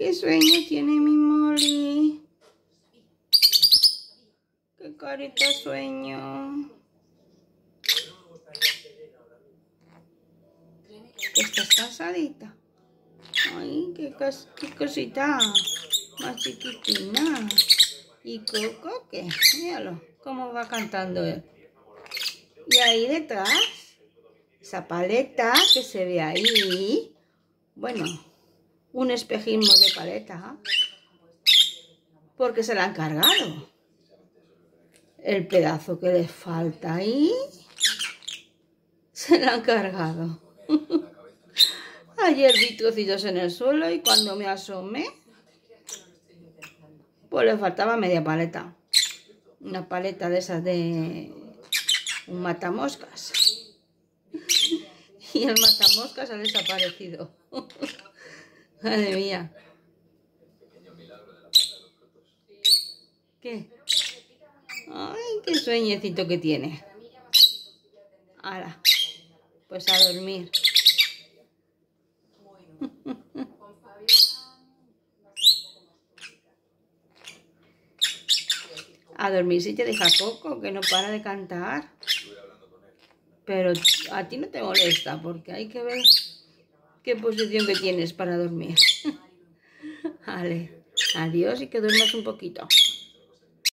qué sueño tiene mi Molly. Qué carita sueño. Que estás cansadita. Ay, qué cosita más chiquitina. ¿Y Coco qué? Míralo, cómo va cantando él. Y ahí detrás, esa paleta que se ve ahí, bueno, un espejismo de paleta, porque se la han cargado. El pedazo que le falta ahí, se la han cargado. Ayer vi trocitos en el suelo y cuando me asomé, pues le faltaba media paleta. Una paleta de esas de un matamoscas. Y el matamoscas ha desaparecido. Madre mía. ¿Qué? Ay, qué sueñecito que tiene. Hala, pues a dormir. A dormir si te deja Coco, que no para de cantar. Pero a ti no te molesta, porque hay que ver qué posición que tienes para dormir. Vale, adiós y que duermas un poquito.